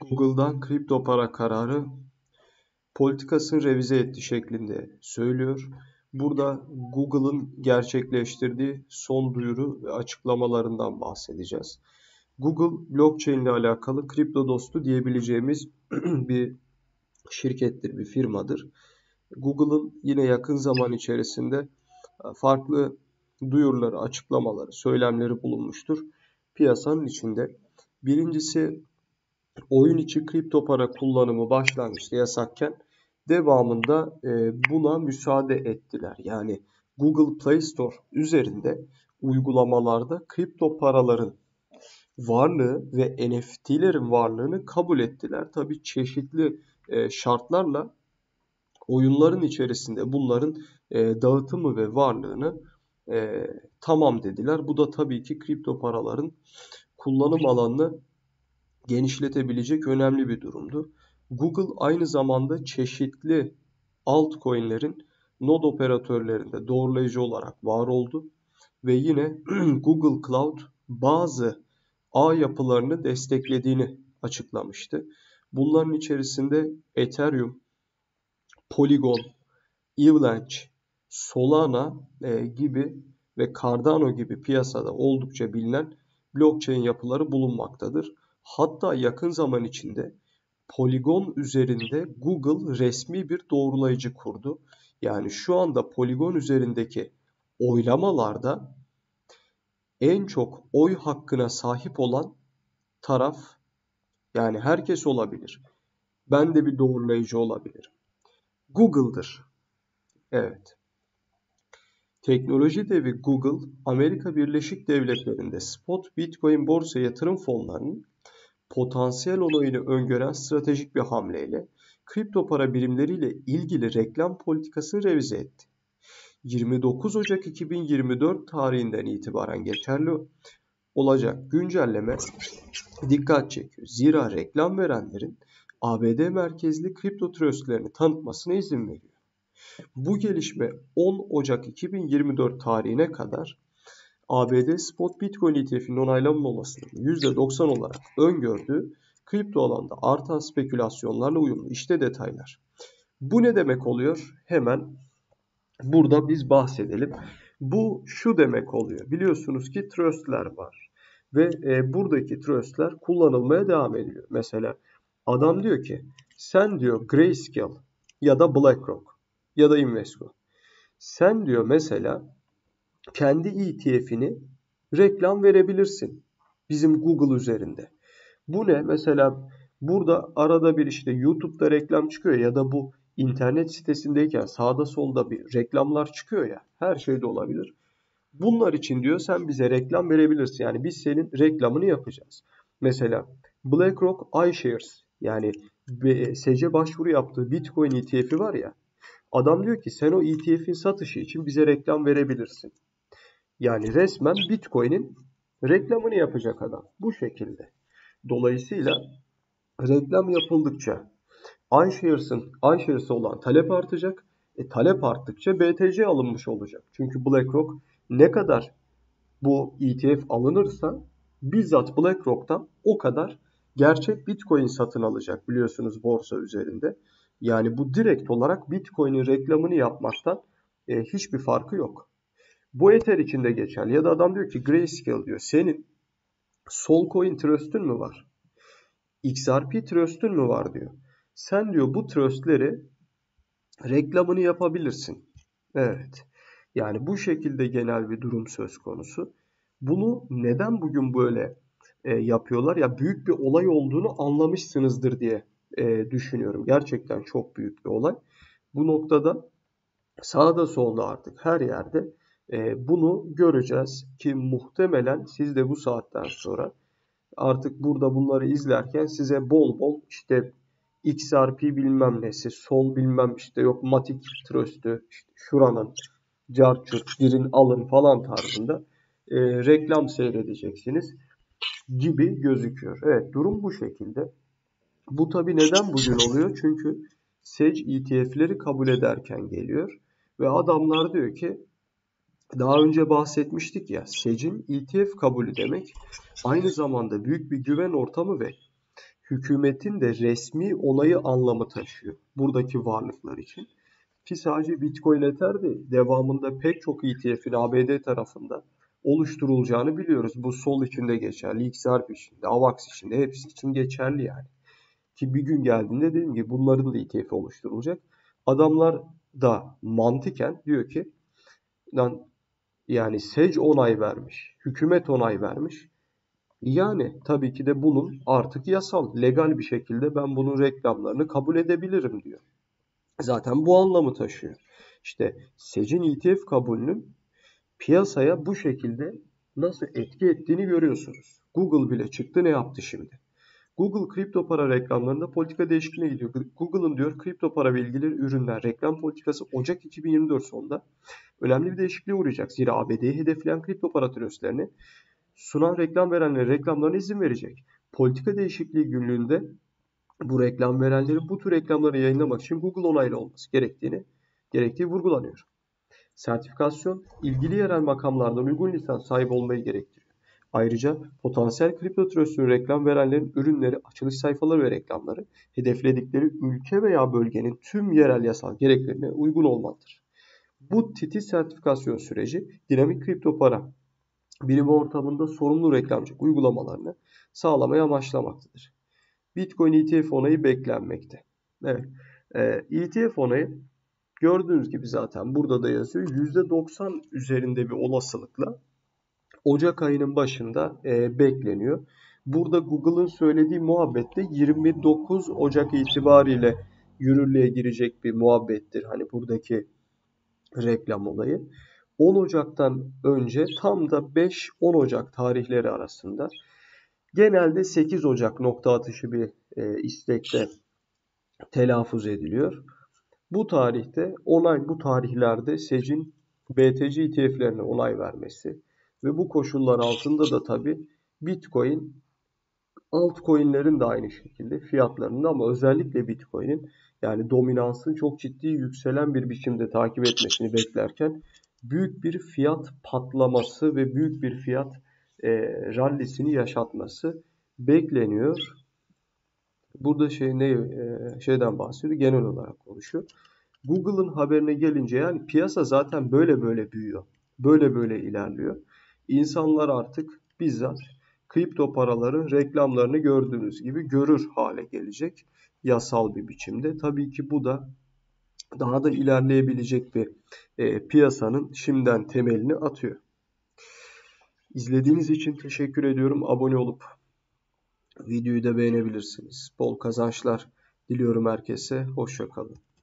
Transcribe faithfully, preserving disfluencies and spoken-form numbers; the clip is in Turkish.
Google'dan kripto para kararı politikasını revize etti şeklinde söylüyor. Burada Google'ın gerçekleştirdiği son duyuru ve açıklamalarından bahsedeceğiz. Google blockchain ile alakalı kripto dostu diyebileceğimiz bir şirkettir, bir firmadır. Google'ın yine yakın zaman içerisinde farklı duyuruları, açıklamaları, söylemleri bulunmuştur piyasanın içinde. Birincisi, oyun içi kripto para kullanımı başlangıçta yasakken devamında e, buna müsaade ettiler. Yani Google Play Store üzerinde uygulamalarda kripto paraların varlığı ve N F T'lerin varlığını kabul ettiler. Tabii çeşitli e, şartlarla oyunların içerisinde bunların e, dağıtımı ve varlığını e, tamam dediler. Bu da tabii ki kripto paraların kullanım alanını genişletebilecek önemli bir durumdu. Google aynı zamanda çeşitli altcoin'lerin node operatörlerinde doğrulayıcı olarak var oldu ve yine Google Cloud bazı ağ yapılarını desteklediğini açıklamıştı. Bunların içerisinde Ethereum, Polygon, Avalanche, Solana e, gibi ve Cardano gibi piyasada oldukça bilinen blockchain yapıları bulunmaktadır. Hatta yakın zaman içinde Polygon üzerinde Google resmi bir doğrulayıcı kurdu. Yani şu anda Polygon üzerindeki oylamalarda en çok oy hakkına sahip olan taraf, yani herkes olabilir. Ben de bir doğrulayıcı olabilirim. Google'dır. Evet. Teknoloji devi Google, Amerika Birleşik Devletleri'nde spot Bitcoin borsa yatırım fonlarının potansiyel onayını öngören stratejik bir hamleyle kripto para birimleriyle ilgili reklam politikasını revize etti. yirmi dokuz Ocak iki bin yirmi dört tarihinden itibaren geçerli olacak güncelleme dikkat çekiyor. Zira reklam verenlerin A B D merkezli kripto trustlerini tanıtmasına izin veriyor. Bu gelişme on Ocak iki bin yirmi dört tarihine kadar A B D Spot Bitcoin E T F'inin onaylanmamasının yüzde doksan olarak öngördüğü kripto alanda artan spekülasyonlarla uyumlu. İşte detaylar. Bu ne demek oluyor? Hemen burada biz bahsedelim. Bu şu demek oluyor. Biliyorsunuz ki trustler var. Ve e, buradaki trustler kullanılmaya devam ediliyor. Mesela adam diyor ki sen diyor Grayscale ya da BlackRock ya da Invesco. Sen diyor mesela kendi E T F'ini reklam verebilirsin bizim Google üzerinde. Bu ne? Mesela burada arada bir işte YouTube'da reklam çıkıyor ya da bu internet sitesindeyken sağda solda bir reklamlar çıkıyor ya. Her şey de olabilir. Bunlar için diyor sen bize reklam verebilirsin. Yani biz senin reklamını yapacağız. Mesela BlackRock iShares, yani S E C başvuru yaptığı Bitcoin E T F'i var ya. Adam diyor ki sen o E T F'in satışı için bize reklam verebilirsin. Yani resmen Bitcoin'in reklamını yapacak adam. Bu şekilde. Dolayısıyla reklam yapıldıkça iShares'ın iShares'e olan talep artacak. E, talep arttıkça B T C alınmış olacak. Çünkü BlackRock ne kadar bu E T F alınırsa bizzat BlackRock'tan o kadar gerçek Bitcoin satın alacak, biliyorsunuz, borsa üzerinde. Yani bu direkt olarak Bitcoin'in reklamını yapmaktan e, hiçbir farkı yok. Bu Ether için de geçerli. Ya da adam diyor ki Grayscale diyor senin Solcoin Trust'ün mü var? X R P Trust'ün mü var diyor. Sen diyor bu trust'leri reklamını yapabilirsin. Evet. Yani bu şekilde genel bir durum söz konusu. Bunu neden bugün böyle e, yapıyorlar? Ya büyük bir olay olduğunu anlamışsınızdır diye e, düşünüyorum. Gerçekten çok büyük bir olay. Bu noktada sağda solda artık her yerde e, bunu göreceğiz ki muhtemelen siz de bu saatten sonra artık burada bunları izlerken size bol bol işte X R P bilmem nesi, sol bilmem işte yok Matic Trust'ü, işte şuranın carçurt, girin alın falan tarzında e, reklam seyredeceksiniz gibi gözüküyor. Evet, durum bu şekilde. Bu tabi neden bugün oluyor? Çünkü S E C E T F'leri kabul ederken geliyor ve adamlar diyor ki daha önce bahsetmiştik ya, S E C'in E T F kabulü demek aynı zamanda büyük bir güven ortamı ve hükümetin de resmi onayı anlamı taşıyor buradaki varlıklar için. Ki sadece Bitcoin Ether değil, devamında pek çok E T F'in A B D tarafında oluşturulacağını biliyoruz. Bu Sol için de geçerli, X R P için de, AVAX için de, hepsi için geçerli yani. Ki bir gün geldiğinde dediğim gibi bunların da E T F oluşturulacak. Adamlar da mantıken diyor ki lan, yani S E C onay vermiş, hükümet onay vermiş. Yani tabii ki de bunun artık yasal, legal bir şekilde ben bunun reklamlarını kabul edebilirim diyor. Zaten bu anlamı taşıyor. İşte S E C'in E T F kabulünün piyasaya bu şekilde nasıl etki ettiğini görüyorsunuz. Google bile çıktı, ne yaptı şimdi? Google kripto para reklamlarında politika değişikliğine gidiyor. Google'ın diyor kripto para ve ilgili ürünler reklam politikası Ocak iki bin yirmi dört sonunda önemli bir değişikliğe uğrayacak. Zira A B D'yi hedefleyen kripto para türevlerini sunan reklam verenlere reklamlarına izin verecek. Politika değişikliği günlüğünde bu reklam verenlerin bu tür reklamları yayınlamak için Google onaylı olması gerektiğini gerektiği vurgulanıyor. Sertifikasyon ilgili yerel makamlardan uygun lisans sahibi olmayı gerektiriyor. Ayrıca potansiyel kripto tröstünün reklam verenlerin ürünleri, açılış sayfaları ve reklamları hedefledikleri ülke veya bölgenin tüm yerel yasal gereklerine uygun olmalıdır. Bu titiz sertifikasyon süreci dinamik kripto para birimi ortamında sorumlu reklamcılık uygulamalarını sağlamaya amaçlamaktadır. Bitcoin E T F onayı beklenmekte. Evet, E T F onayı gördüğünüz gibi zaten burada da yazıyor. yüzde doksan üzerinde bir olasılıkla Ocak ayının başında e, bekleniyor. Burada Google'ın söylediği muhabbette yirmi dokuz Ocak itibariyle yürürlüğe girecek bir muhabbettir. Hani buradaki reklam olayı. on Ocak'tan önce tam da beş on Ocak tarihleri arasında genelde sekiz Ocak nokta atışı bir e, istekte telaffuz ediliyor. Bu tarihte onay, bu tarihlerde S E C'in B T C E T F'lerine onay vermesi ve bu koşullar altında da tabii Bitcoin, altcoin'lerin de aynı şekilde fiyatlarının ama özellikle Bitcoin'in yani dominansın çok ciddi yükselen bir biçimde takip etmesini beklerken büyük bir fiyat patlaması ve büyük bir fiyat e, rallisini yaşatması bekleniyor. Burada şey ne e, şeyden bahsediyor, genel olarak konuşuyor. Google'ın haberine gelince yani piyasa zaten böyle böyle büyüyor. Böyle böyle ilerliyor. İnsanlar artık bizzat kripto paraların reklamlarını gördüğünüz gibi görür hale gelecek yasal bir biçimde. Tabii ki bu da daha da ilerleyebilecek bir e, piyasanın şimdiden temelini atıyor. İzlediğiniz için teşekkür ediyorum. Abone olup videoyu da beğenebilirsiniz. Bol kazançlar diliyorum herkese. Hoşça kalın.